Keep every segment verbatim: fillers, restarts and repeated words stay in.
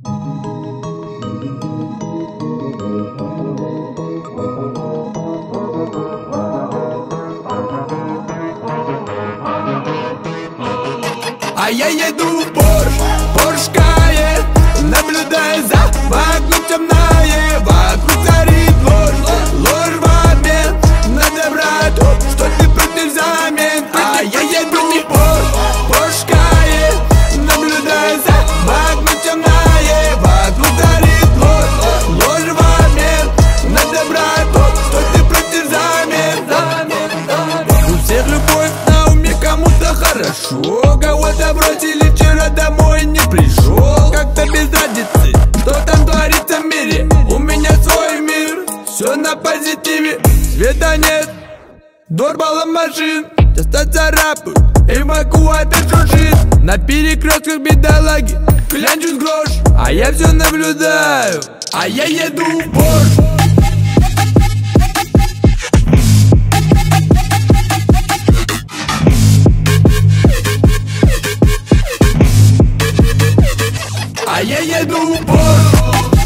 А я еду в Порш, Порш Кайен, наблюдая за вокруг темное, вокруг царит ложь, ложь в обмен на доброту, что ты против взамен. А я еду в Порш, Порш Кайен, наблюдая за вокруг темное, вокруг царит ложь, ложь в обмен на доброту, что ты против взамен. У всех любовь на уме, кому-то хорошо, кого-то бросили, вчера домой не пришел. Как-то без разницы, что там творится в мире. У меня свой мир, все на позитиве. Света нет, дорбалом машин, часто царапают, эвакуатор шуршит. На перекрестках бедолаги клянчут грош, а я все наблюдаю, а я еду в Порш. А я еду в Порш.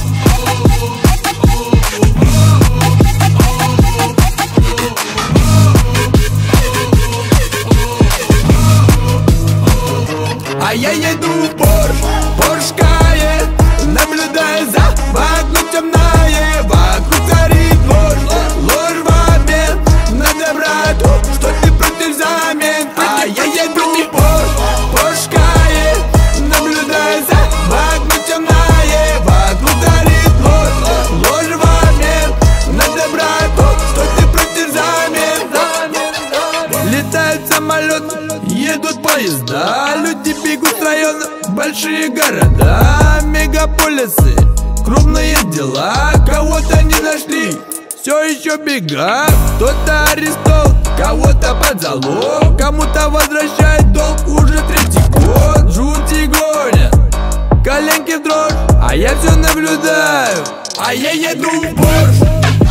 А я еду в Порш, Порш Кайен, наблюдая за вокруг темное, вокруг царит ложь, ложь в обмен на доброту, что ты против взамен. А я еду в Порш, Порш Кайен, наблюдая за вокруг темное, вокруг царит ложь, ложь в обмен на доброту, что ты против взамен. Летают самолеты, едут поезда, люди бегут с района, большие города, мегаполисы, крупные дела. Кого-то не нашли, все еще бегают, кто-то арестован, кого-то под залог, кому-то возвращает долг уже третий год. Жути гонят, коленки в дрожь, а я все наблюдаю, а я еду в Порш.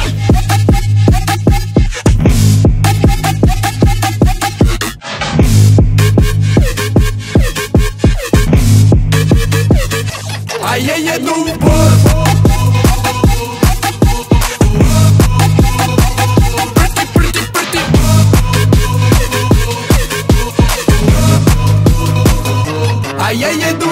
А я еду в Порш. А я еду